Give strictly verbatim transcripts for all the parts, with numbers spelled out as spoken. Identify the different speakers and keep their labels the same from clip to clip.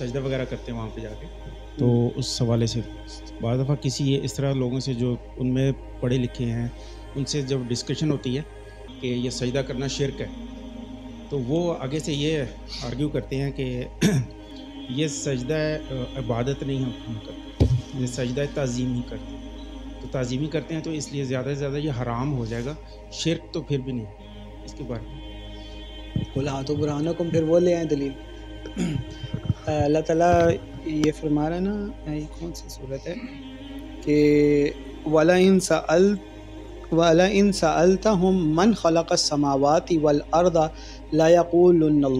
Speaker 1: سجدہ وغیرہ کرتے ہیں وہاں پہ جا کے، تو اس حوالے سے بعض دفعہ کسی اس طرح لوگوں سے جو ان میں پڑھے لکھے ہیں ان سے جب ڈسکشن ہوتی ہے کہ یہ سجدہ کرنا شرک ہے، تو وہ آگے سے یہ آرگیو کرتے ہیں کہ یہ سجدہ عبادت نہیں ہم کرتے، یہ سجدہ تعظیم ہی کرتے ہیں، تو تعظیم ہی کرتے ہیں تو اس لیے زیادہ سے زیادہ یہ حرام ہو جائے گا، شرک تو پھر بھی نہیں۔ اس کے بارے میں
Speaker 2: قُلْ هَاتُوا بُرْهَانَكُمْ، پھر وہ لے آئیں دلیل۔ اللہ تعالیٰ یہ فرما رہا ہے نا، یہ کون سی صورت ہے کہ وَلَئِن سَأَلْتَ وَلَئِن سَأَلْتَهُمْ مَنْ خَلَقَ السَّمَاوَاتِ وَالْأَرْضَ لَيَقُولُنَّ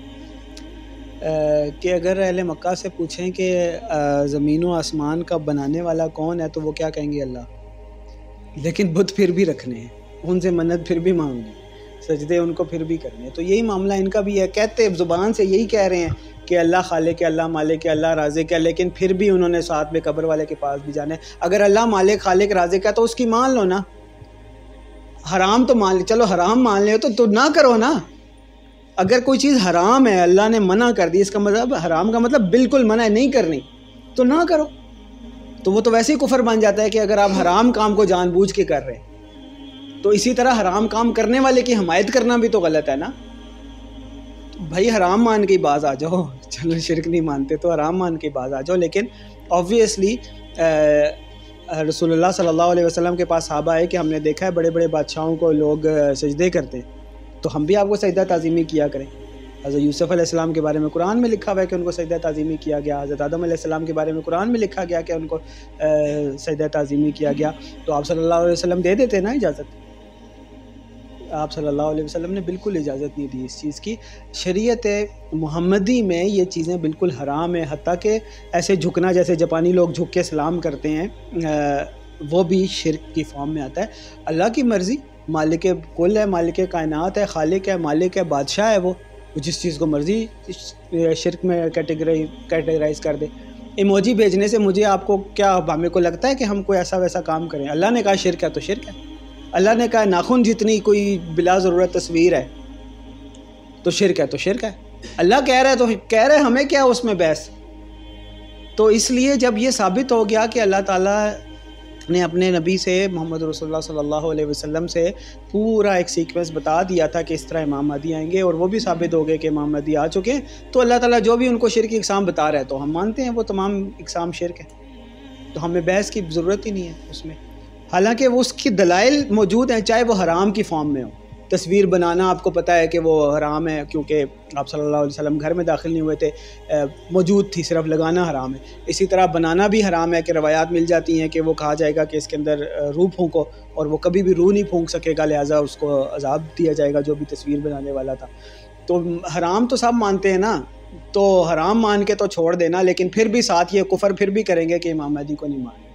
Speaker 2: اللَّهُ، کہ اگر اہل مکہ سے پوچھیں کہ زمین و آسمان کا بنانے والا کون ہے تو وہ کیا کہیں گے؟ اللہ۔ لیکن بت پھر بھی رکھنے ہیں، ان سے منت پھر بھی مانگنی، سجدے ان کو پھر بھی کرنے ہیں۔ تو یہی معاملہ ان کا بھی ہے، کہتے زبان سے یہی کہہ رہے ہیں کہ اللہ خالق ہے، اللہ مالک ہے، اللہ رازق ہے، لیکن پھر بھی انہوں نے ساتھ میں قبر والے کے پاس بھی جانا ہے۔ اگر اللہ مالک خالق رازق ہے تو اس کی مان لو نا، حرام تو مان لے، چلو حرام مان لے تو تو نہ کرو نا۔ اگر کوئی چیز حرام ہے، اللہ نے منع کر دی، اس کا مطلب حرام کا مطلب بالکل منع ہے، نہیں کرنی تو نہ کرو، تو وہ تو ویسے ہی کفر بن جاتا ہے کہ اگر آپ حرام کام کو جان بوجھ کے کر رہے ہیں، تو اسی طرح حرام کام کرنے والے کی حمایت کرنا بھی تو غلط ہے نا۔ بھائی حرام مان کے باز آ جاؤ، چلو شرک نہیں مانتے تو حرام مان کے باز آ جاؤ، لیکن آبویسلی رسول اللہ صلی اللہ علیہ وسلم کے پاس صحابہ ہے کہ ہم نے دیکھا ہے بڑے بڑے بادشاہوں کو لوگ سجدے کرتے ہیں، تو ہم بھی آپ کو سجدہ تعظیمی کیا کریں۔ حضرت یوسف علیہ السلام کے بارے میں قرآن میں لکھا ہوا ہے کہ ان کو سجدہ تعظیمی کیا گیا، حضرت آدم علیہ السلام کے بارے میں قرآن میں لکھا گیا کہ ان کو سجدہ تعظیمی کیا گیا، تو آپ صلی اللہ علیہ وسلم دے دیتے نا اجازت؟ آپ صلی اللہ علیہ وسلم نے بالکل اجازت نہیں دی اس چیز کی۔ شریعت محمدی میں یہ چیزیں بالکل حرام ہیں، حتیٰ کہ ایسے جھکنا جیسے جاپانی لوگ جھک کے سلام کرتے ہیں، وہ بھی شرک کی فارم میں آتا ہے۔ اللہ کی مرضی، مالک کل ہے، مالک کائنات ہے، خالق ہے، مالک ہے، بادشاہ ہے، وہ جس چیز کو مرضی شرک میں کیٹیگرائی کیٹیگرائز کر دے۔ ایموجی بھیجنے سے مجھے آپ کو کیا، ہمیں کو لگتا ہے کہ ہم کوئی ایسا ویسا کام کریں؟ اللہ نے کہا شرک ہے تو شرک ہے۔ اللہ نے کہا ناخن جتنی کوئی بلا ضرورت تصویر ہے تو شرک ہے تو شرک ہے۔ اللہ کہہ رہا ہے تو کہہ رہے، ہمیں کیا اس میں بحث؟ تو اس لیے جب یہ ثابت ہو گیا کہ اللہ تعالیٰ نے اپنے نبی سے، محمد رسول اللہ صلی اللہ علیہ وسلم سے پورا ایک سیکوینس بتا دیا تھا کہ اس طرح امام مہدی آئیں گے، اور وہ بھی ثابت ہو گئے کہ امام مہدی آ چکے ہیں، تو اللہ تعالیٰ جو بھی ان کو شرک کی اقسام بتا رہا ہے تو ہم مانتے ہیں وہ تمام اقسام شرک ہے، تو ہمیں بحث کی ضرورت ہی نہیں ہے اس میں۔ حالانکہ وہ اس کی دلائل موجود ہیں، چاہے وہ حرام کی فارم میں ہو۔ تصویر بنانا آپ کو پتہ ہے کہ وہ حرام ہے، کیونکہ آپ صلی اللہ علیہ وسلم گھر میں داخل نہیں ہوئے تھے، موجود تھی، صرف لگانا حرام ہے۔ اسی طرح بنانا بھی حرام ہے کہ روایات مل جاتی ہیں کہ وہ کہا جائے گا کہ اس کے اندر روح پھونکو، اور وہ کبھی بھی روح نہیں پھونک سکے گا، لہٰذا اس کو عذاب دیا جائے گا جو بھی تصویر بنانے والا تھا۔ تو حرام تو سب مانتے ہیں نا، تو حرام مان کے تو چھوڑ دینا، لیکن پھر بھی ساتھ یہ کفر پھر بھی کریں گے کہ امام مہدی کو نہیں مانیں۔